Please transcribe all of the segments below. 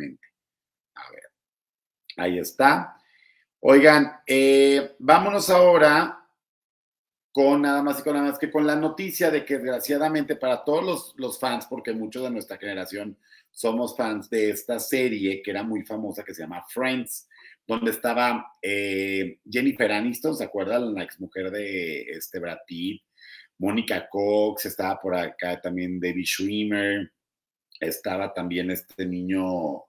actualmente. A ver, ahí está. Oigan, vámonos ahora con nada más y con nada más que con la noticia de que desgraciadamente para todos los fans, porque muchos de nuestra generación somos fans de esta serie que era muy famosa que se llama Friends, donde estaba Jennifer Aniston, ¿se acuerdan? La exmujer de Brad Pitt, Mónica Cox, estaba por acá también David Schwimmer, estaba también este niño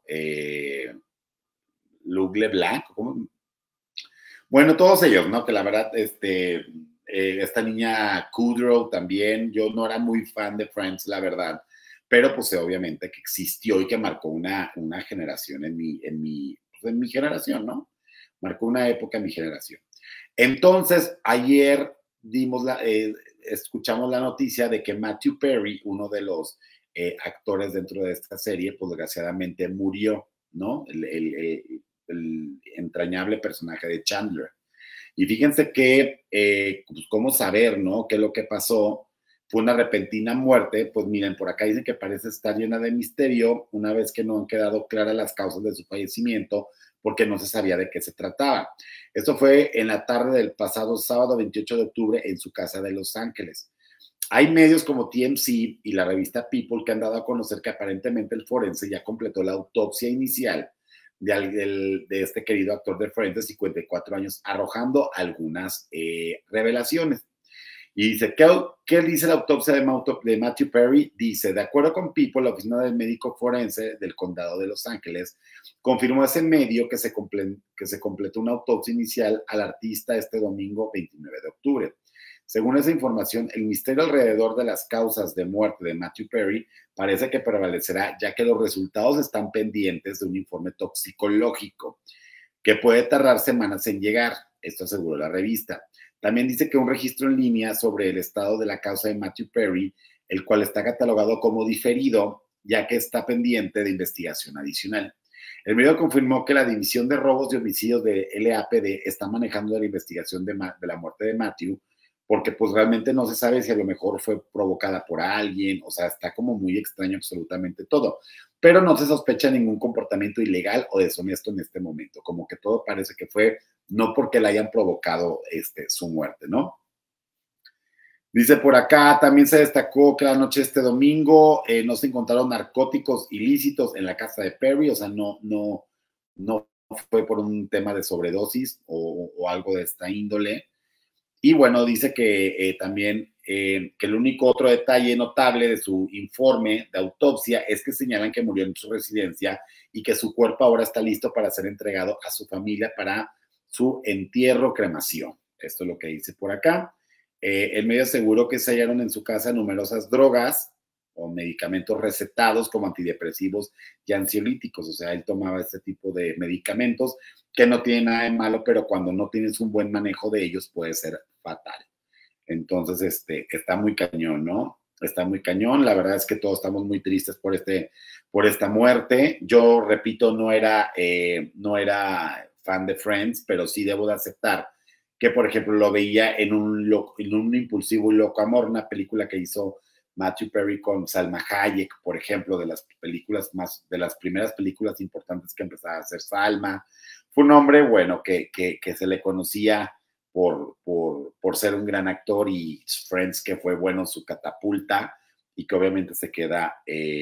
Luke LeBlanc, ¿cómo? Bueno, todos ellos, ¿no? Que la verdad, esta niña Kudrow también, yo no era muy fan de Friends, la verdad, pero pues obviamente que existió y que marcó una generación en mi generación, ¿no? Marcó una época en mi generación. Entonces, ayer escuchamos la noticia de que Matthew Perry, uno de los actores dentro de esta serie, pues desgraciadamente murió, ¿no? El entrañable personaje de Chandler. Y fíjense que, pues, cómo saber, ¿no? ¿Qué es lo que pasó? Fue una repentina muerte. Pues miren, por acá dicen que parece estar llena de misterio, una vez que no han quedado claras las causas de su fallecimiento, porque no se sabía de qué se trataba. Esto fue en la tarde del pasado sábado 28 de octubre en su casa de Los Ángeles. Hay medios como TMZ y la revista People que han dado a conocer que aparentemente el forense ya completó la autopsia inicial de este querido actor de Friends de 54 años, arrojando algunas revelaciones. Y dice, ¿qué dice la autopsia de Matthew Perry? Dice, de acuerdo con People, la oficina del médico forense del condado de Los Ángeles confirmó ese medio que se completó una autopsia inicial al artista este domingo 29 de octubre. Según esa información, el misterio alrededor de las causas de muerte de Matthew Perry parece que prevalecerá, ya que los resultados están pendientes de un informe toxicológico que puede tardar semanas en llegar. Esto aseguró la revista. También dice que un registro en línea sobre el estado de la causa de Matthew Perry, el cual está catalogado como diferido, ya que está pendiente de investigación adicional. El medio confirmó que la División de Robos y Homicidios de LAPD está manejando la investigación de la muerte de Matthew, porque pues realmente no se sabe si a lo mejor fue provocada por alguien, o sea, está como muy extraño absolutamente todo, pero no se sospecha ningún comportamiento ilegal o deshonesto en este momento, como que todo parece que fue no porque le hayan provocado su muerte, ¿no? Dice por acá, también se destacó que la noche de este domingo no se encontraron narcóticos ilícitos en la casa de Perry, o sea, no fue por un tema de sobredosis o algo de esta índole. Y bueno, dice que también que el único otro detalle notable de su informe de autopsia es que señalan que murió en su residencia y que su cuerpo ahora está listo para ser entregado a su familia para su entierro cremación. Esto es lo que dice por acá. El medio aseguró que se hallaron en su casa numerosas drogas o medicamentos recetados como antidepresivos y ansiolíticos. O sea, él tomaba este tipo de medicamentos que no tienen nada de malo, pero cuando no tienes un buen manejo de ellos puede ser fatal. Entonces, está muy cañón, ¿no? Está muy cañón. La verdad es que todos estamos muy tristes por esta muerte. Yo, repito, no era fan de Friends, pero sí debo de aceptar que, por ejemplo, lo veía en un impulsivo y loco amor, una película que hizo Matthew Perry con Salma Hayek, por ejemplo, de las primeras películas importantes que empezaba a hacer Salma. Fue un hombre, bueno, que se le conocía por ser un gran actor, y Friends, que fue bueno su catapulta y que obviamente se queda.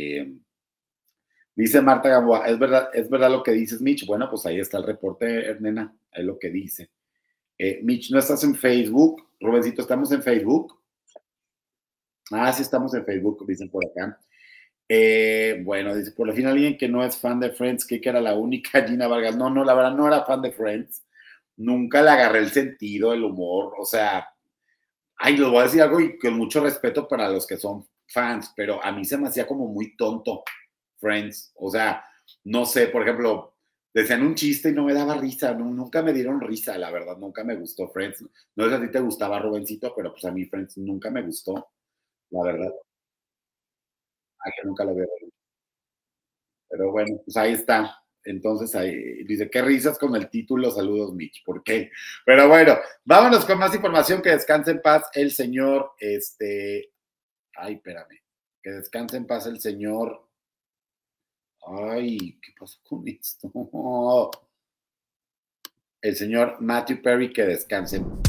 Dice Marta Gamboa, ¿es verdad lo que dices, Mitch? Bueno, pues ahí está el reporte, nena, es lo que dice. Mitch, ¿no estás en Facebook? Rubencito, ¿estamos en Facebook? Ah, sí, estamos en Facebook, dicen por acá. Bueno, dice, por fin alguien que no es fan de Friends, que era la única, Gina Vargas. No, la verdad no era fan de Friends. Nunca le agarré el sentido, el humor, o sea, ay, les voy a decir algo y con mucho respeto para los que son fans, pero a mí se me hacía como muy tonto Friends. O sea, no sé, por ejemplo, decían un chiste y no me daba risa, nunca me dieron risa, la verdad, nunca me gustó Friends. No sé si a ti te gustaba, Rubencito, pero pues a mí Friends nunca me gustó, la verdad. Ay, que nunca lo veo. Pero bueno, pues ahí está. Entonces, ahí dice, qué risas con el título, saludos, Mitch, ¿por qué? Pero bueno, vámonos con más información, que descanse en paz el señor, ay, espérame, que descanse en paz el señor, Ay, ¿qué pasó con esto? El señor Matthew Perry, que descanse en